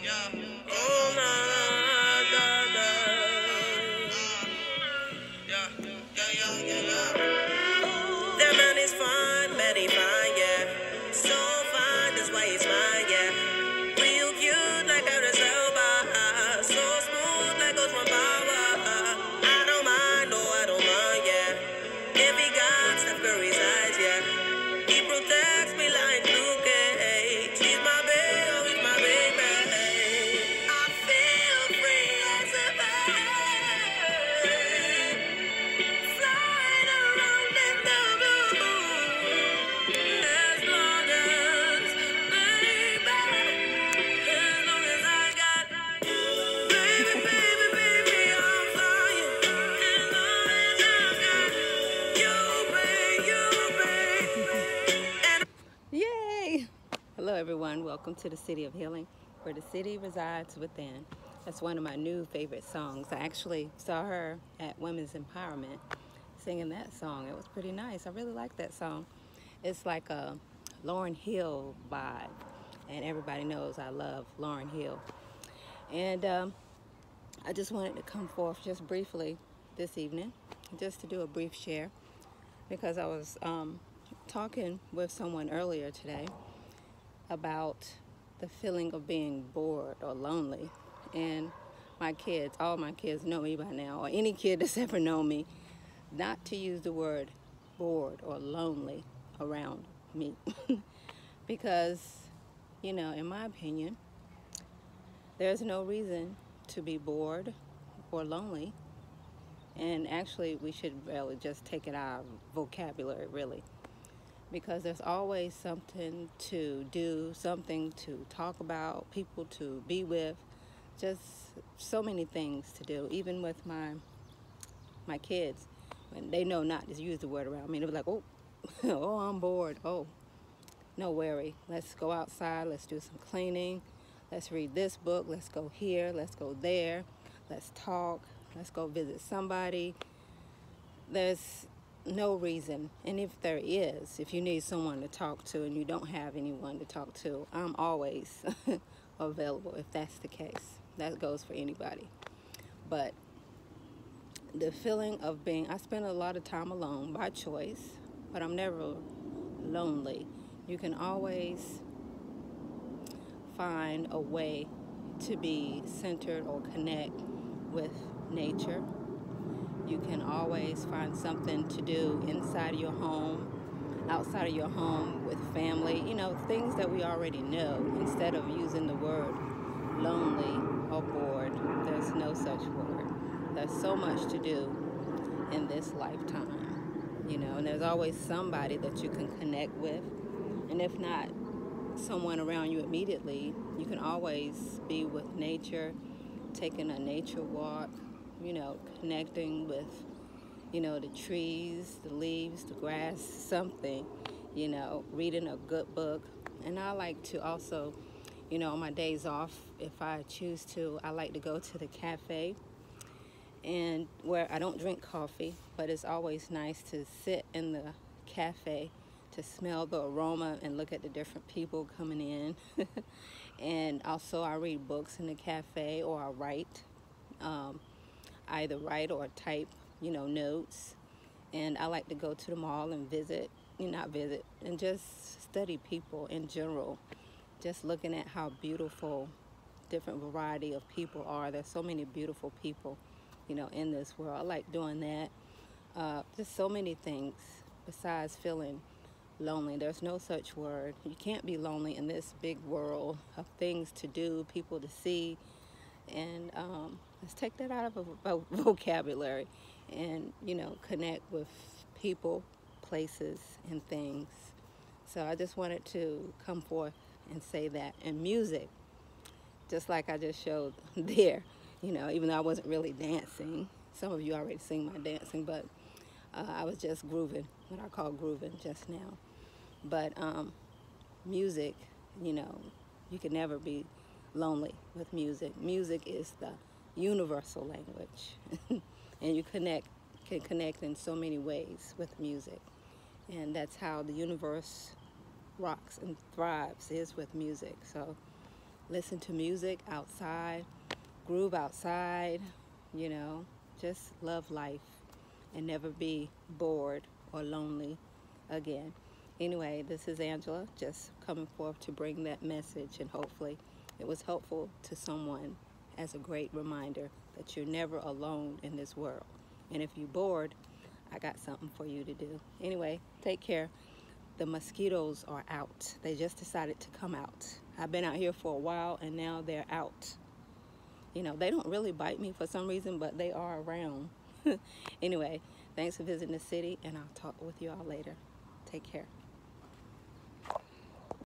Oh, na, da, da. That man is fine, very fine, yeah. So fine, that's why he's mine, yeah. Real cute like a reservoir. So smooth like goes my power. I don't mind, no, I don't mind, yeah. If he got stuff for resides, yeah. He protects me like Luke Cage. He's my baby, oh, he's my baby. I feel free as a bird. Flying around in the blue. As long as, baby, as long as I got, baby, baby, baby, I'm flying. As long as I got you, babe, you, babe. Yay! Hello, everyone. Welcome to the City of Healing, where the city resides within. That's one of my new favorite songs. I actually saw her at Women's Empowerment singing that song. It was pretty nice. I really like that song. It's like a Lauryn Hill vibe, and everybody knows I love Lauryn Hill. And I just wanted to come forth just briefly this evening, just to do a brief share, because I was talking with someone earlier today about the feeling of being bored or lonely. And my kids, all my kids know me by now, or any kid that's ever known me, not to use the word bored or lonely around me. Because, you know, in my opinion, there's no reason to be bored or lonely. And actually, we should really just take it out of vocabulary, really. Because there's always something to do, something to talk about, people to be with, just so many things to do. Even with my kids, when they know not to use the word around me, they'll be like, oh, oh, I'm bored. Oh, no worry. Let's go outside. Let's do some cleaning. Let's read this book. Let's go here. Let's go there. Let's talk. Let's go visit somebody. There's no reason. And if there is, if you need someone to talk to and you don't have anyone to talk to, I'm always available if that's the case. That goes for anybody. But the feeling of being, I spend a lot of time alone by choice, but I'm never lonely. You can always find a way to be centered or connect with nature. You can always find something to do inside of your home, outside of your home, with family, you know, things that we already know. Instead of using the word lonely or bored, there's no such word. There's so much to do in this lifetime, you know, and there's always somebody that you can connect with. And if not someone around you immediately, you can always be with nature, taking a nature walk, you know, connecting with, you know, the trees, the leaves, the grass, something, you know, reading a good book. And I like to also, you know, on my days off, if I choose to, I like to go to the cafe, and where I don't drink coffee, but it's always nice to sit in the cafe, to smell the aroma and look at the different people coming in. And also I read books in the cafe, or I write. Either write or type, you know, notes. And I like to go to the mall and visit, not visit, and just study people in general. Just looking at how beautiful different variety of people are. There's so many beautiful people, you know, in this world. I like doing that. Just so many things besides feeling lonely. There's no such word. You can't be lonely in this big world of things to do, people to see. And let's take that out of vocabulary and, you know, connect with people, places, and things. So I just wanted to come forth and say that. And music, just like I just showed there, you know, even though I wasn't really dancing. Some of you already seen my dancing, but I was just grooving, what I call grooving just now. But music, you know, you can never be lonely with music. Music is the universal language. And you can connect in so many ways with music. And that's how the universe rocks and thrives, is with music. So listen to music outside, groove outside, you know, just love life and never be bored or lonely again. Anyway, this is Angela just coming forth to bring that message, and hopefully it was helpful to someone as a great reminder that you're never alone in this world. And if you're bored, I got something for you to do. Anyway, take care. The mosquitoes are out. They just decided to come out. I've been out here for a while and now they're out. You know, they don't really bite me for some reason, but they are around. Anyway, thanks for visiting the city, and I'll talk with you all later. Take care.